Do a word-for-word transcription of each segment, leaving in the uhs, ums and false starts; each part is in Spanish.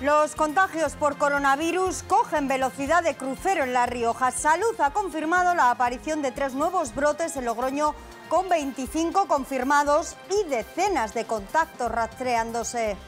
Los contagios por coronavirus cogen velocidad de crucero en La Rioja. Salud ha confirmado la aparición de tres nuevos brotes en Logroño, con veinticinco confirmados y decenas de contactos rastreándose.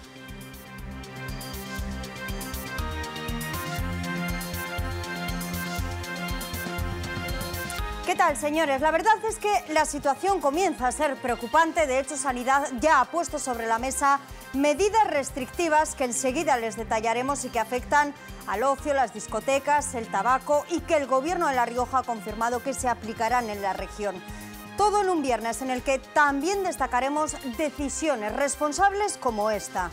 ¿Qué tal, señores? La verdad es que la situación comienza a ser preocupante. De hecho, Sanidad ya ha puesto sobre la mesa medidas restrictivas que enseguida les detallaremos y que afectan al ocio, las discotecas, el tabaco, y que el Gobierno de La Rioja ha confirmado que se aplicarán en la región. Todo en un viernes en el que también destacaremos decisiones responsables como esta.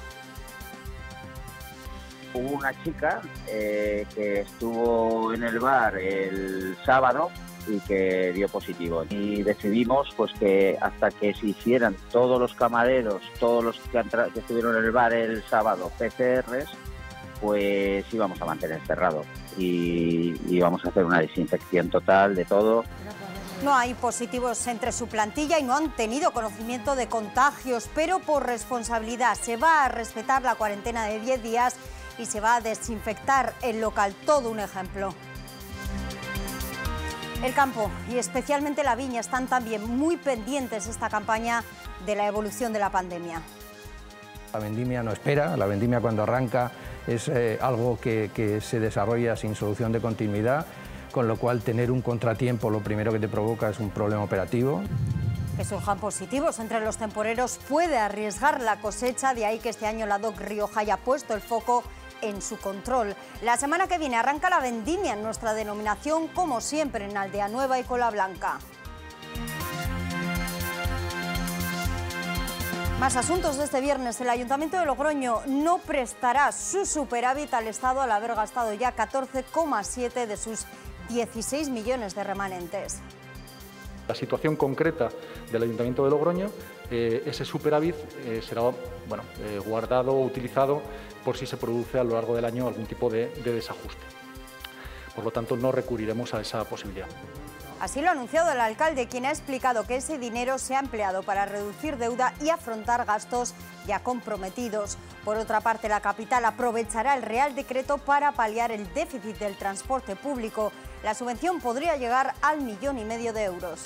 Hubo una chica eh, que estuvo en el bar el sábado y que dio positivo. Y decidimos pues que hasta que se hicieran todos los camareros, todos los que, que estuvieron en el bar el sábado, P C Rs, pues íbamos a mantener cerrado y íbamos a hacer una desinfección total de todo. No hay positivos entre su plantilla y no han tenido conocimiento de contagios, pero por responsabilidad se va a respetar la cuarentena de diez días y se va a desinfectar el local. Todo un ejemplo. El campo y especialmente la viña están también muy pendientes esta campaña de la evolución de la pandemia. La vendimia no espera, la vendimia cuando arranca es eh, algo que, que se desarrolla sin solución de continuidad, con lo cual tener un contratiempo lo primero que te provoca es un problema operativo. Que surjan positivos entre los temporeros puede arriesgar la cosecha, de ahí que este año la D O C Rioja haya puesto el foco en su control. La semana que viene arranca la vendimia en nuestra denominación, como siempre en Aldea Nueva y Cola Blanca. Más asuntos de este viernes. El Ayuntamiento de Logroño no prestará su superávit al Estado al haber gastado ya catorce coma siete de sus dieciséis millones de remanentes. La situación concreta del Ayuntamiento de Logroño, eh, ese superávit eh, será bueno, eh, guardado o utilizado por si se produce a lo largo del año algún tipo de, de desajuste. Por lo tanto, no recurriremos a esa posibilidad. Así lo ha anunciado el alcalde, quien ha explicado que ese dinero se ha empleado para reducir deuda y afrontar gastos ya comprometidos. Por otra parte, la capital aprovechará el Real Decreto para paliar el déficit del transporte público. La subvención podría llegar al millón y medio de euros.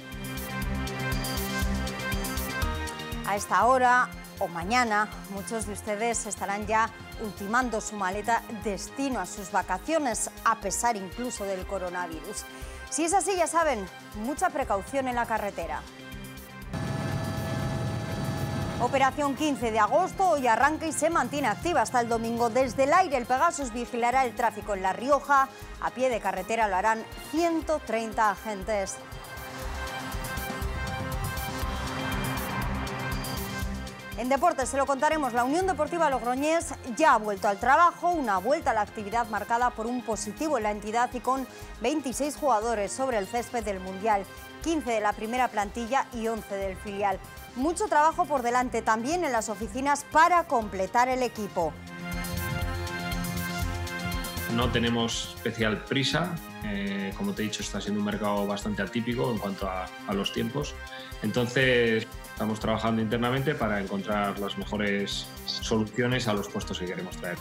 A esta hora o mañana, muchos de ustedes estarán ya ultimando su maleta destino a sus vacaciones, a pesar incluso del coronavirus. Si es así, ya saben, mucha precaución en la carretera. Operación quince de agosto, hoy arranca y se mantiene activa hasta el domingo. Desde el aire, el Pegasus vigilará el tráfico en La Rioja. A pie de carretera lo harán ciento treinta agentes. En deportes se lo contaremos. La Unión Deportiva Logroñés ya ha vuelto al trabajo, una vuelta a la actividad marcada por un positivo en la entidad y con veintiséis jugadores sobre el césped del Mundial, quince de la primera plantilla y once del filial. Mucho trabajo por delante también en las oficinas para completar el equipo. No tenemos especial prisa, eh, como te he dicho, está siendo un mercado bastante atípico en cuanto a, a los tiempos, entonces estamos trabajando internamente para encontrar las mejores soluciones a los puestos que queremos traer.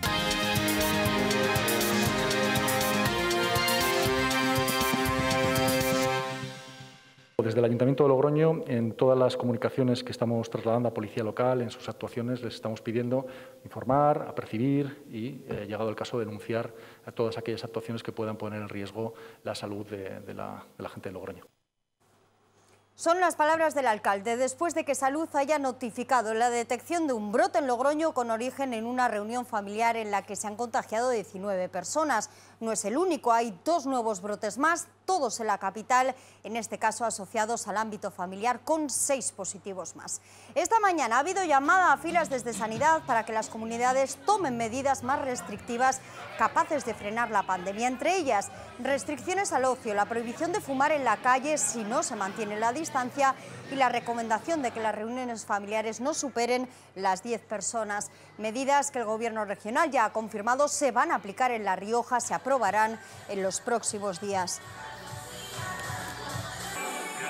Desde el Ayuntamiento de Logroño, en todas las comunicaciones que estamos trasladando a Policía Local, en sus actuaciones, les estamos pidiendo informar, apercibir y, eh, llegado el caso, denunciar a todas aquellas actuaciones que puedan poner en riesgo la salud de, de, la, de la gente de Logroño. Son las palabras del alcalde después de que Salud haya notificado la detección de un brote en Logroño con origen en una reunión familiar en la que se han contagiado diecinueve personas. No es el único, hay dos nuevos brotes más, todos en la capital, en este caso asociados al ámbito familiar, con seis positivos más. Esta mañana ha habido llamada a filas desde Sanidad para que las comunidades tomen medidas más restrictivas capaces de frenar la pandemia, entre ellas restricciones al ocio, la prohibición de fumar en la calle si no se mantiene la distancia y la recomendación de que las reuniones familiares no superen las diez personas. Medidas que el Gobierno regional ya ha confirmado se van a aplicar en La Rioja, se aprobarán en los próximos días.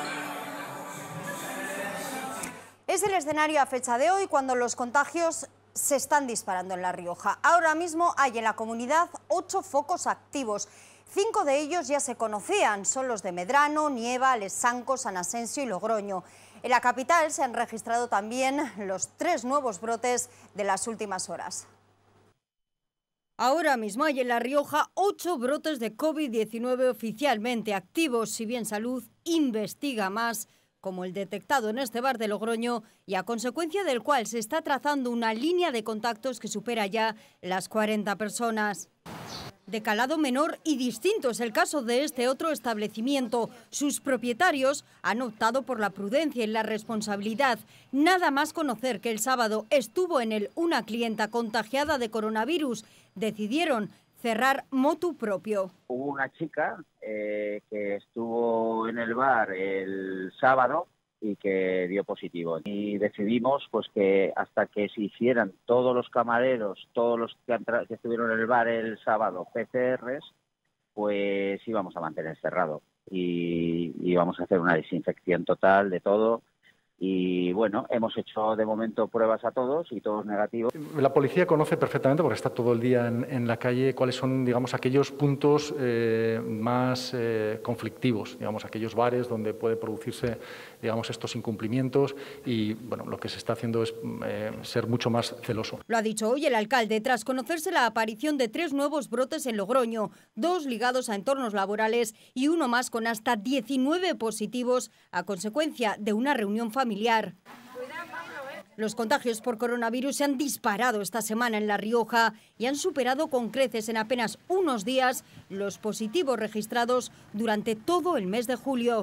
Es el escenario a fecha de hoy cuando los contagios se están disparando en La Rioja. Ahora mismo hay en la comunidad ocho focos activos. Cinco de ellos ya se conocían, son los de Medrano, Nieva, Lesanco, San Asensio y Logroño. En la capital se han registrado también los tres nuevos brotes de las últimas horas. Ahora mismo hay en La Rioja ocho brotes de COVID diecinueve oficialmente activos, si bien Salud investiga más, como el detectado en este bar de Logroño, y a consecuencia del cual se está trazando una línea de contactos que supera ya las cuarenta personas. De calado menor y distinto es el caso de este otro establecimiento. Sus propietarios han optado por la prudencia y la responsabilidad. Nada más conocer que el sábado estuvo en él una clienta contagiada de coronavirus, decidieron cerrar motu propio. Hubo una chica eh, que estuvo en el bar el sábado y que dio positivo. Y decidimos pues que hasta que se hicieran todos los camareros, todos los que, que estuvieron en el bar el sábado, P C Rs, pues íbamos a mantener cerrado. Y íbamos a hacer una desinfección total de todo. Y bueno, hemos hecho de momento pruebas a todos y todos negativos. La policía conoce perfectamente, porque está todo el día en, en la calle, cuáles son, digamos, aquellos puntos eh, más eh, conflictivos, digamos, aquellos bares donde puede producirse, digamos, estos incumplimientos, y bueno, lo que se está haciendo es eh, ser mucho más celoso. Lo ha dicho hoy el alcalde tras conocerse la aparición de tres nuevos brotes en Logroño, dos ligados a entornos laborales y uno más con hasta diecinueve positivos a consecuencia de una reunión familiar. Familiar. Los contagios por coronavirus se han disparado esta semana en La Rioja y han superado con creces en apenas unos días los positivos registrados durante todo el mes de julio.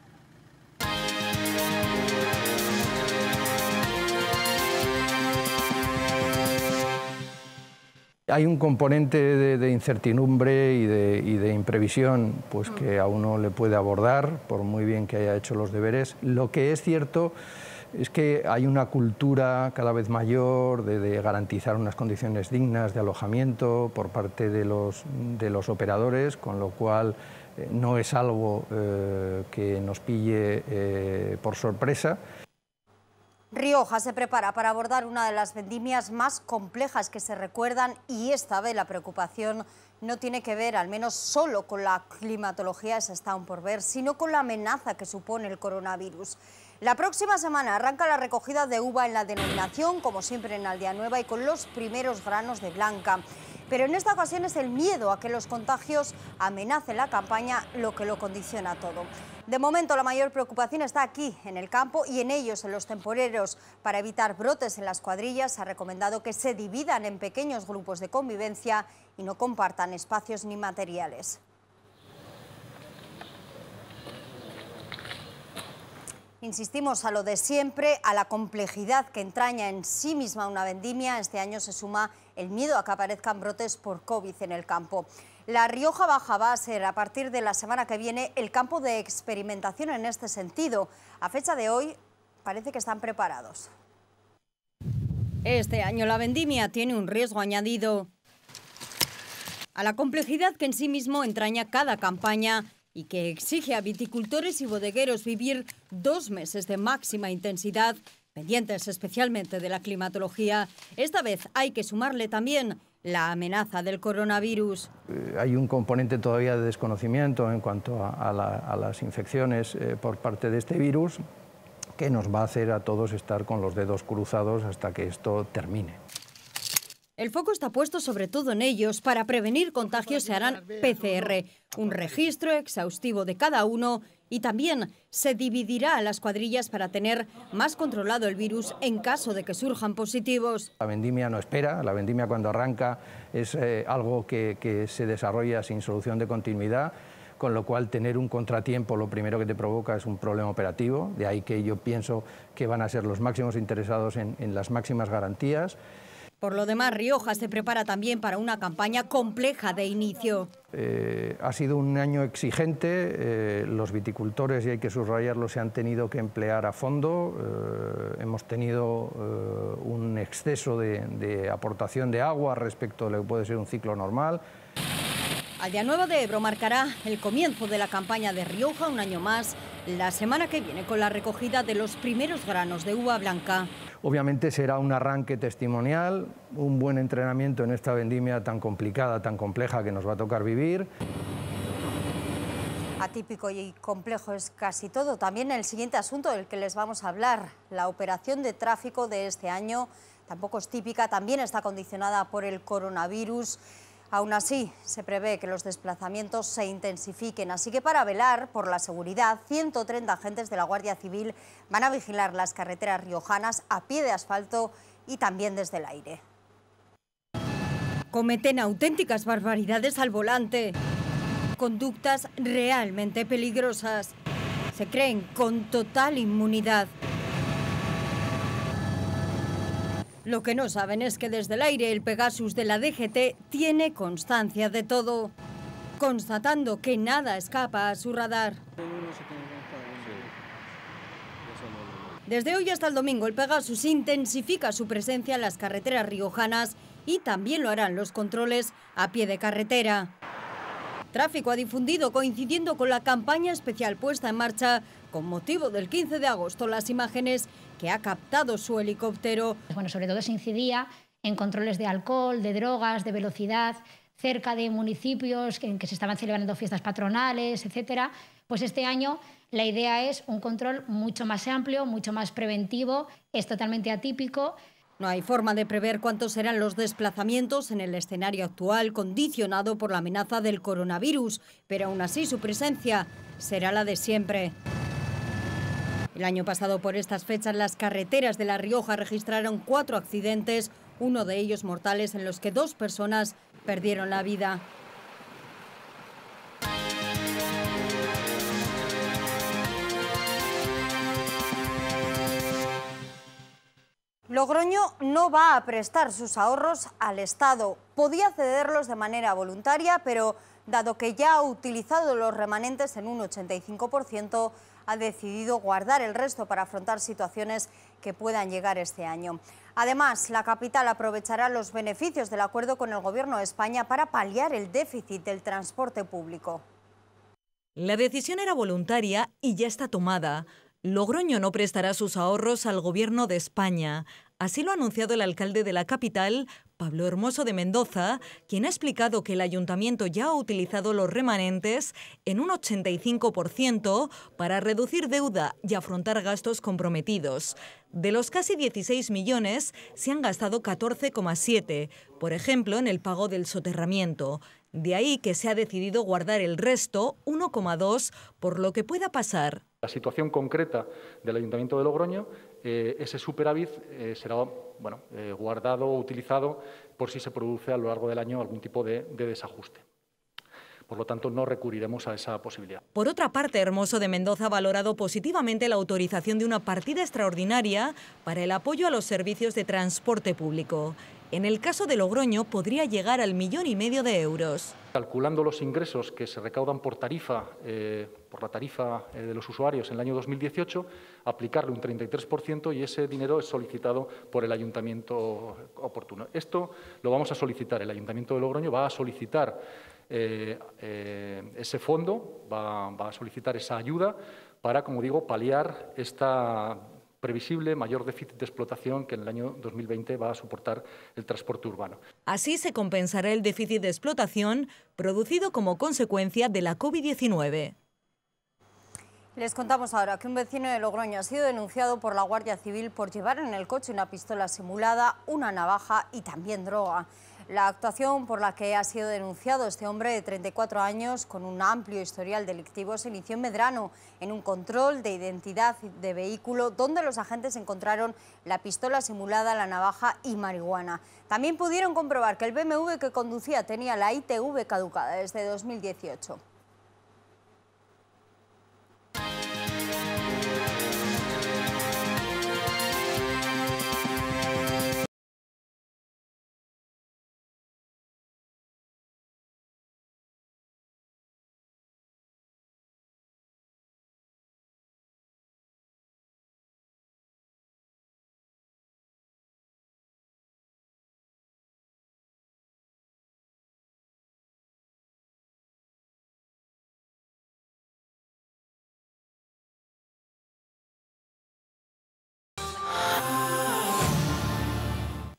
Hay un componente de, de incertidumbre y de, y de imprevisión pues, que a uno le puede abordar, por muy bien que haya hecho los deberes. Lo que es cierto es que hay una cultura cada vez mayor de, de garantizar unas condiciones dignas de alojamiento por parte de los, de los operadores, con lo cual eh, no es algo eh, que nos pille eh, por sorpresa. Rioja se prepara para abordar una de las vendimias más complejas que se recuerdan, y esta vez la preocupación no tiene que ver, al menos solo con la climatología, esa está aún por ver, sino con la amenaza que supone el coronavirus. La próxima semana arranca la recogida de uva en la denominación, como siempre en Aldea Nueva, y con los primeros granos de blanca. Pero en esta ocasión es el miedo a que los contagios amenacen la campaña lo que lo condiciona todo. De momento la mayor preocupación está aquí, en el campo, y en ellos, en los temporeros. Para evitar brotes en las cuadrillas, se ha recomendado que se dividan en pequeños grupos de convivencia y no compartan espacios ni materiales. Insistimos a lo de siempre, a la complejidad que entraña en sí misma una vendimia. Este año se suma el miedo a que aparezcan brotes por COVID en el campo. La Rioja Baja va a ser, a partir de la semana que viene, el campo de experimentación en este sentido. A fecha de hoy, parece que están preparados. Este año la vendimia tiene un riesgo añadido a la complejidad que en sí mismo entraña cada campaña y que exige a viticultores y bodegueros vivir dos meses de máxima intensidad, pendientes especialmente de la climatología. Esta vez hay que sumarle también la amenaza del coronavirus. Eh, hay un componente todavía de desconocimiento en cuanto a, a, la, a las infecciones eh, por parte de este virus, que nos va a hacer a todos estar con los dedos cruzados hasta que esto termine. El foco está puesto sobre todo en ellos. Para prevenir contagios se harán P C R, un registro exhaustivo de cada uno, y también se dividirá a las cuadrillas para tener más controlado el virus en caso de que surjan positivos. La vendimia no espera, la vendimia cuando arranca es eh, algo que, que se desarrolla sin solución de continuidad, con lo cual tener un contratiempo lo primero que te provoca es un problema operativo, de ahí que yo pienso que van a ser los máximos interesados en, en las máximas garantías. Por lo demás, Rioja se prepara también para una campaña compleja de inicio. Eh, ha sido un año exigente, eh, los viticultores, y hay que subrayarlo, se han tenido que emplear a fondo, eh, hemos tenido eh, un exceso de, de aportación de agua respecto a lo que puede ser un ciclo normal. Aldea Nueva de Ebro marcará el comienzo de la campaña de Rioja un año más, la semana que viene, con la recogida de los primeros granos de uva blanca. Obviamente será un arranque testimonial, un buen entrenamiento en esta vendimia tan complicada, tan compleja que nos va a tocar vivir. Atípico y complejo es casi todo. También el siguiente asunto del que les vamos a hablar, la operación de tráfico de este año, tampoco es típica, también está condicionada por el coronavirus. Aún así, se prevé que los desplazamientos se intensifiquen, así que para velar por la seguridad, ciento treinta agentes de la Guardia Civil van a vigilar las carreteras riojanas a pie de asfalto y también desde el aire. Cometen auténticas barbaridades al volante. Conductas realmente peligrosas. Se creen con total inmunidad. Lo que no saben es que desde el aire el Pegasus de la D G T tiene constancia de todo, constatando que nada escapa a su radar. Desde hoy hasta el domingo el Pegasus intensifica su presencia en las carreteras riojanas y también lo harán los controles a pie de carretera. Tráfico ha difundido, coincidiendo con la campaña especial puesta en marcha con motivo del quince de agosto, las imágenes que ha captado su helicóptero. Bueno, sobre todo se incidía en controles de alcohol, de drogas, de velocidad, cerca de municipios en que se estaban celebrando fiestas patronales, etcétera. Pues este año la idea es un control mucho más amplio, mucho más preventivo, es totalmente atípico. No hay forma de prever cuántos serán los desplazamientos en el escenario actual, condicionado por la amenaza del coronavirus, pero aún así su presencia será la de siempre. El año pasado, por estas fechas, las carreteras de La Rioja registraron cuatro accidentes, uno de ellos mortales, en los que dos personas perdieron la vida. Logroño no va a prestar sus ahorros al Estado. Podía cederlos de manera voluntaria, pero dado que ya ha utilizado los remanentes en un ochenta y cinco por ciento, ha decidido guardar el resto para afrontar situaciones que puedan llegar este año. Además, la capital aprovechará los beneficios del acuerdo con el Gobierno de España para paliar el déficit del transporte público. La decisión era voluntaria y ya está tomada. Logroño no prestará sus ahorros al Gobierno de España. Así lo ha anunciado el alcalde de la capital, Pablo Hermoso de Mendoza, quien ha explicado que el ayuntamiento ya ha utilizado los remanentes en un ochenta y cinco por ciento para reducir deuda y afrontar gastos comprometidos. De los casi dieciséis millones, se han gastado catorce coma siete, por ejemplo, en el pago del soterramiento. De ahí que se ha decidido guardar el resto, uno coma dos, por lo que pueda pasar. La situación concreta del Ayuntamiento de Logroño, eh, ese superávit eh, será bueno, eh, guardado o utilizado por si se produce a lo largo del año algún tipo de, de desajuste. Por lo tanto, no recurriremos a esa posibilidad. Por otra parte, Hermoso de Mendoza ha valorado positivamente la autorización de una partida extraordinaria para el apoyo a los servicios de transporte público. En el caso de Logroño, podría llegar al millón y medio de euros. Calculando los ingresos que se recaudan por tarifa, eh, por la tarifa eh, de los usuarios en el año dos mil dieciocho, aplicarle un treinta y tres por ciento y ese dinero es solicitado por el ayuntamiento oportuno. Esto lo vamos a solicitar, el Ayuntamiento de Logroño va a solicitar eh, eh, ese fondo, va, va a solicitar esa ayuda para, como digo, paliar esta previsible mayor déficit de explotación que en el año dos mil veinte va a soportar el transporte urbano. Así se compensará el déficit de explotación producido como consecuencia de la COVID diecinueve. Les contamos ahora que un vecino de Logroño ha sido denunciado por la Guardia Civil por llevar en el coche una pistola simulada, una navaja y también droga. La actuación por la que ha sido denunciado este hombre de treinta y cuatro años con un amplio historial delictivo se inició en Medrano, en un control de identidad de vehículo donde los agentes encontraron la pistola simulada, la navaja y marihuana. También pudieron comprobar que el B M W que conducía tenía la I T V caducada desde dos mil dieciocho.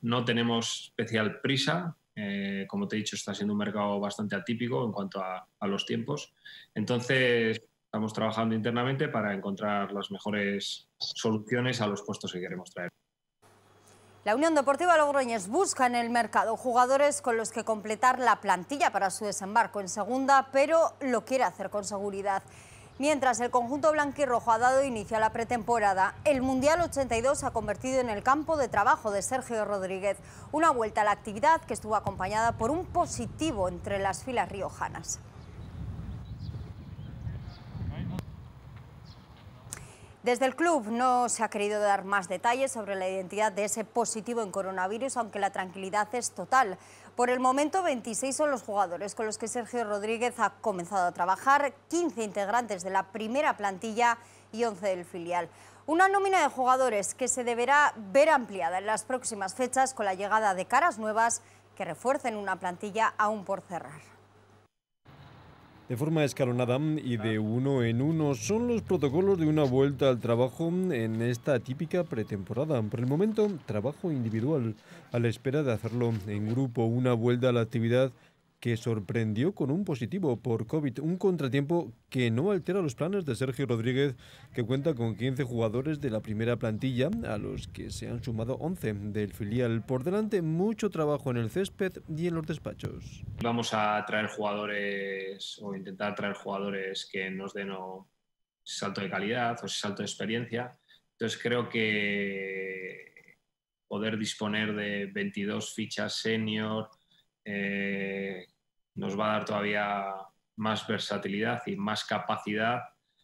no tenemos especial prisa. Eh, como te he dicho, está siendo un mercado bastante atípico en cuanto a, a los tiempos. Entonces, estamos trabajando internamente para encontrar las mejores soluciones a los puestos que queremos traer. La Unión Deportiva Logroñés busca en el mercado jugadores con los que completar la plantilla para su desembarco en segunda, pero lo quiere hacer con seguridad. Mientras el conjunto blanquirrojo ha dado inicio a la pretemporada, el Mundial ochenta y dos se ha convertido en el campo de trabajo de Sergio Rodríguez. Una vuelta a la actividad que estuvo acompañada por un positivo entre las filas riojanas. Desde el club no se ha querido dar más detalles sobre la identidad de ese positivo en coronavirus, aunque la tranquilidad es total. Por el momento, veintiséis son los jugadores con los que Sergio Rodríguez ha comenzado a trabajar, quince integrantes de la primera plantilla y once del filial. Una nómina de jugadores que se deberá ver ampliada en las próximas fechas con la llegada de caras nuevas que refuercen una plantilla aún por cerrar. De forma escalonada y de uno en uno son los protocolos de una vuelta al trabajo en esta típica pretemporada. Por el momento, trabajo individual, a la espera de hacerlo en grupo, una vuelta a la actividad que sorprendió con un positivo por COVID, un contratiempo que no altera los planes de Sergio Rodríguez, que cuenta con quince jugadores de la primera plantilla, a los que se han sumado once del filial. Por delante, mucho trabajo en el césped y en los despachos. Vamos a traer jugadores o intentar traer jugadores que nos den o ese salto de calidad o ese salto de experiencia. Entonces creo que poder disponer de veintidós fichas senior eh, nos va a dar todavía más versatilidad y más capacidad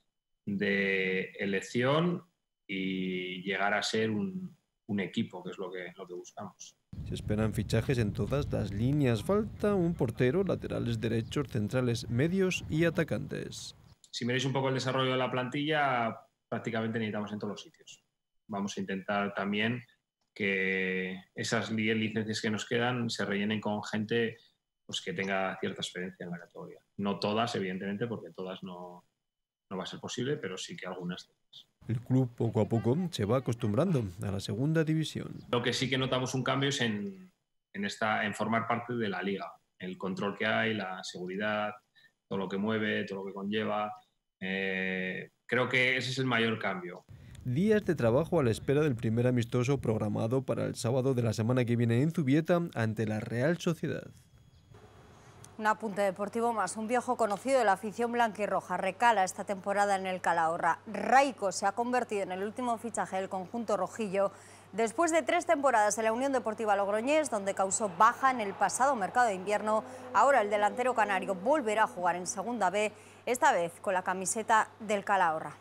de elección y llegar a ser un, un equipo, que es lo que, lo que buscamos. Se esperan fichajes en todas las líneas. Falta un portero, laterales derechos, centrales medios y atacantes. Si miráis un poco el desarrollo de la plantilla, prácticamente necesitamos en todos los sitios. Vamos a intentar también que esas licencias que nos quedan se rellenen con gente pues, que tenga cierta experiencia en la categoría. No todas, evidentemente, porque todas no, no va a ser posible, pero sí que algunas. El club poco a poco se va acostumbrando a la segunda división. Lo que sí que notamos un cambio es en, en, esta, en formar parte de la liga. El control que hay, la seguridad, todo lo que mueve, todo lo que conlleva. Eh, creo que ese es el mayor cambio. Días de trabajo a la espera del primer amistoso programado para el sábado de la semana que viene en Zubieta ante la Real Sociedad. Un apunte deportivo más. Un viejo conocido de la afición blanquirroja recala esta temporada en el Calahorra. Raico se ha convertido en el último fichaje del conjunto rojillo después de tres temporadas en la Unión Deportiva Logroñés, donde causó baja en el pasado mercado de invierno. Ahora el delantero canario volverá a jugar en Segunda B, esta vez con la camiseta del Calahorra.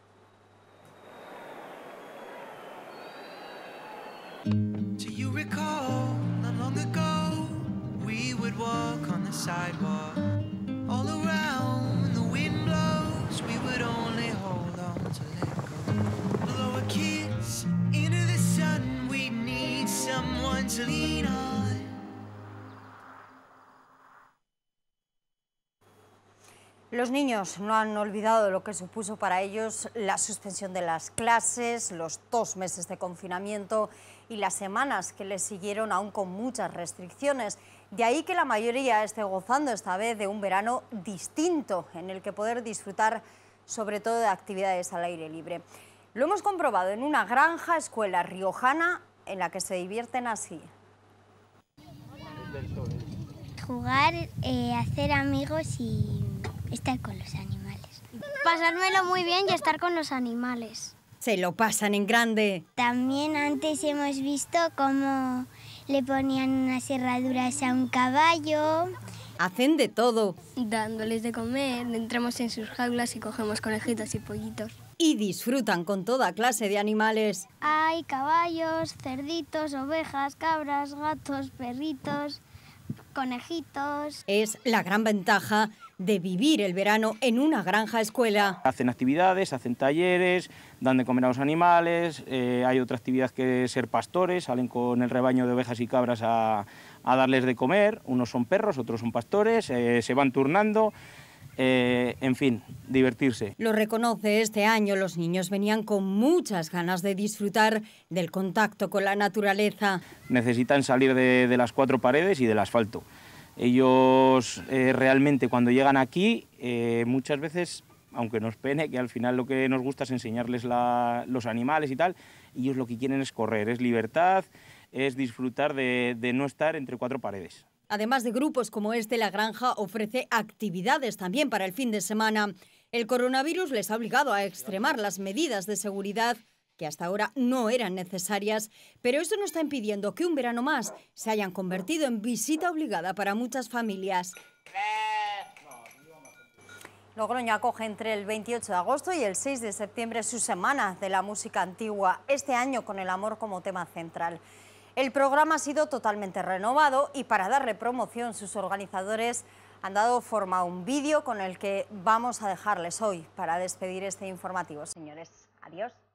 Do you recall, not long ago, we would walk on the sidewalk. All around, the wind blows, we would only hold on to let go. Blow a kiss into the sun, we need someone to lean on. Los niños no han olvidado lo que supuso para ellos la suspensión de las clases, los dos meses de confinamiento y las semanas que les siguieron aún con muchas restricciones. De ahí que la mayoría esté gozando esta vez de un verano distinto en el que poder disfrutar sobre todo de actividades al aire libre. Lo hemos comprobado en una granja escuela riojana en la que se divierten así. Jugar, eh, hacer amigos y estar con los animales. Pasármelo muy bien y estar con los animales. Se lo pasan en grande. También antes hemos visto cómo le ponían unas herraduras a un caballo. Hacen de todo. Dándoles de comer, entramos en sus jaulas y cogemos conejitos y pollitos. Y disfrutan con toda clase de animales. Hay caballos, cerditos, ovejas, cabras, gatos, perritos, conejitos. Es la gran ventaja de vivir el verano en una granja escuela. Hacen actividades, hacen talleres, dan de comer a los animales, eh, hay otra actividad que es ser pastores, salen con el rebaño de ovejas y cabras a, a darles de comer, unos son perros, otros son pastores, eh, se van turnando eh, en fin, divertirse. Lo reconoce este año, los niños venían con muchas ganas de disfrutar del contacto con la naturaleza. Necesitan salir de, de las cuatro paredes y del asfalto. Ellos eh, realmente cuando llegan aquí, eh, muchas veces, aunque nos pene, que al final lo que nos gusta es enseñarles la, los animales y tal, ellos lo que quieren es correr, es libertad, es disfrutar de, de no estar entre cuatro paredes. Además de grupos como este, La Granja ofrece actividades también para el fin de semana. El coronavirus les ha obligado a extremar las medidas de seguridad que hasta ahora no eran necesarias, pero eso no está impidiendo que un verano más se hayan convertido en visita obligada para muchas familias. Logroño acoge entre el veintiocho de agosto y el seis de septiembre su Semana de la Música Antigua, este año con el amor como tema central. El programa ha sido totalmente renovado y para darle promoción sus organizadores han dado forma a un vídeo con el que vamos a dejarles hoy para despedir este informativo, señores. Adiós.